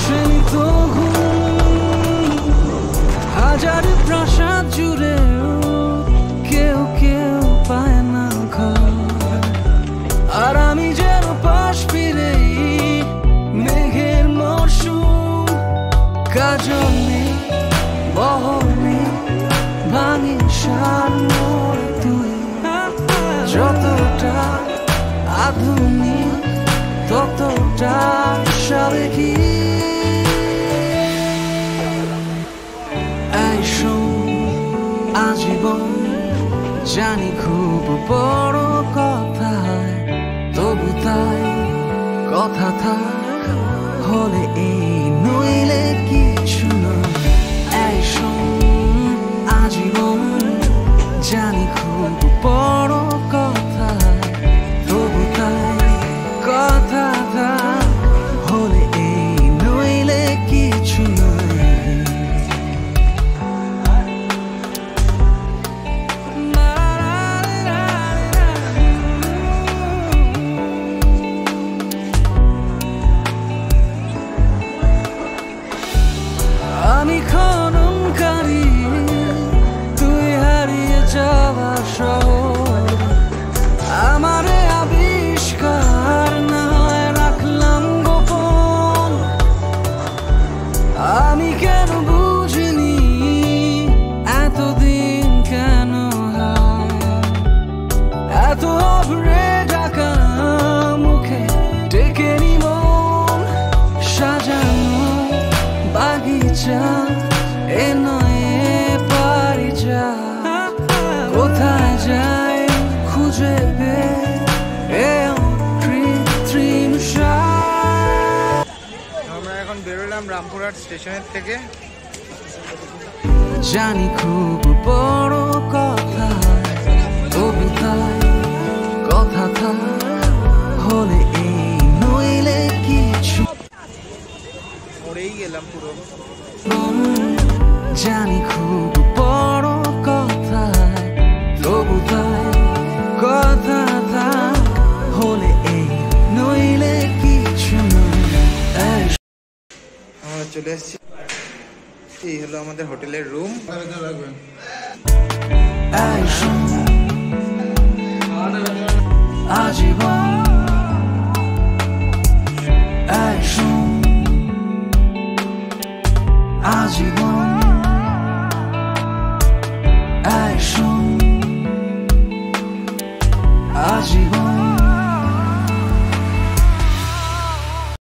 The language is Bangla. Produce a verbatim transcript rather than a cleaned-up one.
আসেনি তো ঘুম হাজার প্রাসাদ জুড়েও কেউ কেউ পায় না ঘর আর আমি যেন পাশ ফিরেই মেঘের মরশুম কাজল নেই বহর নেই ভাঙি সার মোর তুই যতটা আধুনিক ততটা সাবেকি এই শোন আজীবন জানি খুব বড় কথা তবু তাই কথা থাক হলে এই নইলে কিছু না এই শোন আজীবন জানি খুব বড় কথা তবু তাই কথা থাক হলে এই নইলে কিছু নয় আমি খননকারী তুই হারিয়ে যাওয়া শহর আমারে আবিষ্কার না হয় রাখলাম গোপন আমি কেন বুঝিনি এতদিন কেন হয় এত অভ্রে ডাকা মুখে ডেকে নি মন সাজানো বাগিচা এ নয় পারি যা কোথায় যায় খুঁজে বে এ কৃত্রিম আমরা এখন বেরোলাম রামপুরহাট স্টেশনের থেকে জানি খুব বড় কথা তবু তাই কথা থাক হলে এই নইলে কিছু পড়েই গেলাম পুরো জানি খুব বড় কথা তবু তাই কথা থাক হলে এই নইলে কিছু নয় আমরা চলে এসেছি এই হলো আমাদের হোটেলের রুম আজীবন আজীবন